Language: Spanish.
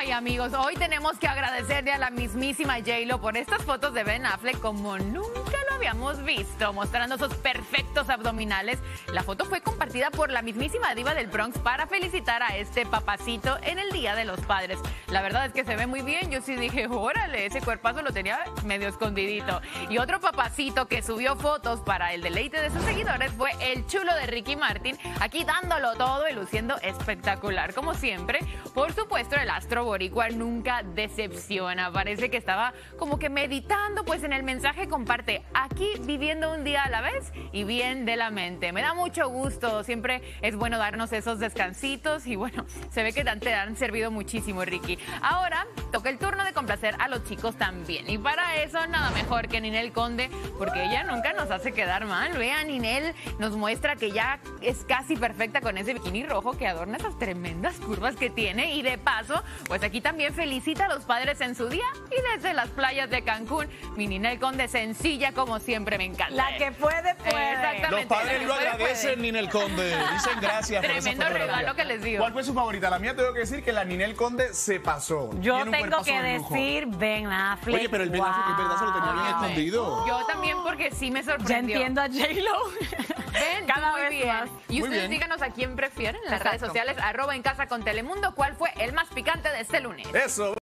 Ay, amigos, hoy tenemos que agradecerle a la mismísima J-Lo por estas fotos de Ben Affleck como nunca lo habíamos visto, mostrando sus perfectos abdominales. La foto fue compartida por la mismísima diva del Bronx para felicitar a este papacito en el Día de los Padres. La verdad es que se ve muy bien. Yo sí dije, órale, ese cuerpazo lo tenía medio escondidito. Y otro papacito que subió fotos para el deleite de sus seguidores fue el chulo de Ricky Martin, aquí dándolo todo y luciendo espectacular, como siempre. Por supuesto, el astro boricua nunca decepciona. Parece que estaba como que meditando, pues en el mensaje comparte, aquí viviendo un día a la vez y bien de la mente. Me da mucho gusto, siempre es bueno darnos esos descansitos y bueno, se ve que te han servido muchísimo, Ricky. Ahora toca el turno de complacer a los chicos también. Y para eso nada mejor que Ninel Conde, porque ella nunca nos hace quedar mal. Vean, Ninel nos muestra que ya es casi perfecta con ese bikini rojo que adorna esas tremendas curvas que tiene. Y de paso, pues aquí también felicita a los padres en su día y desde las playas de Cancún. Mi Ninel Conde sencilla como siempre, me encanta. La que puede, puede. Exactamente. Los padres lo agradecen, Ninel Conde. Dicen gracias por esa Tremendo fotografía. regalo que les dio. ¿Cuál fue su favorita? La mía tengo que decir que la Ninel Conde se pasó. Yo Tiene un tengo cuerpazo que de lujo. decir Ben Affleck. Oye, pero el Ben Affleck es verdad, se lo tenía bien escondido. Yo también porque sí me Ya sorprendió. entiendo a J-Lo. Ven, Cada muy vez bien. más. Y Muy ustedes bien. díganos a quién prefieren en las Exacto. redes sociales, @en casa con Telemundo, cuál fue el más picante de este lunes. Eso.